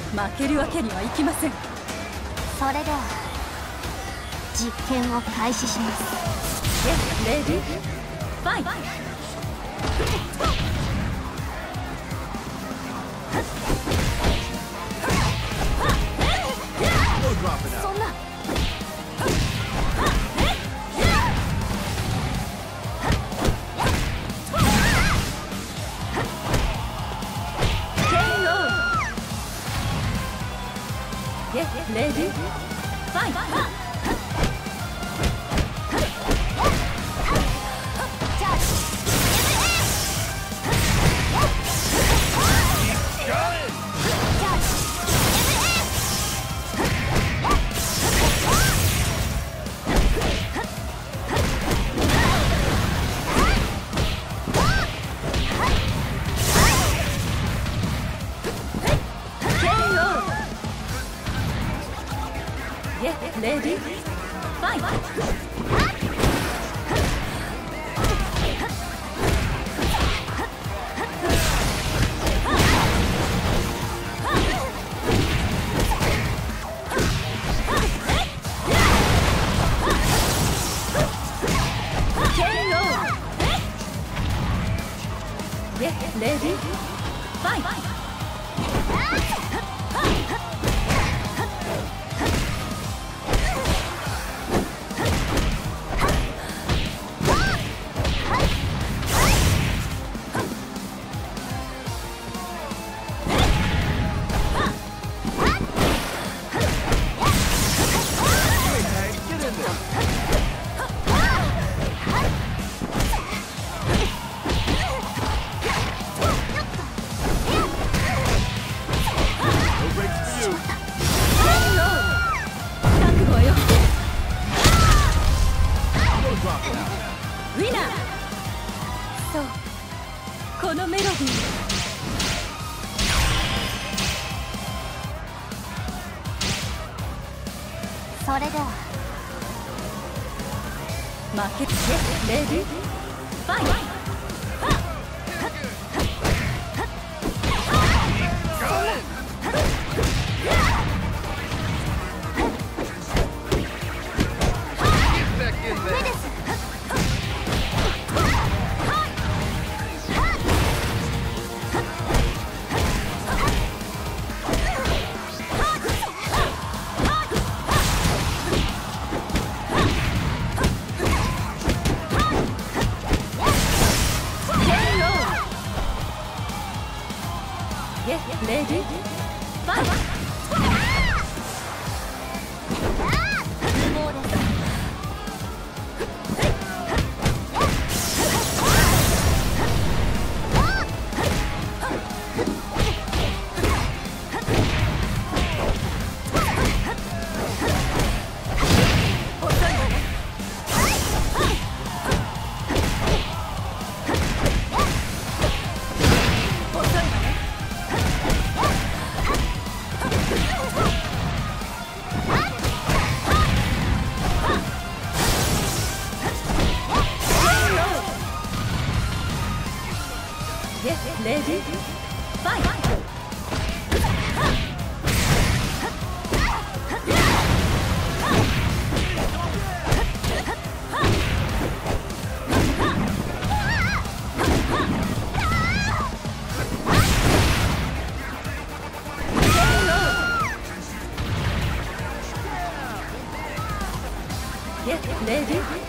負けるわけにはいきません。 それでは実験を開始します。 レディーファイト。そんなレディーファイト。レディーファイト。レディーファイト。ウィナー。そう、このメロディー。 それでは負けてレディーファイト。レディーファイト。レディーファイト。レディー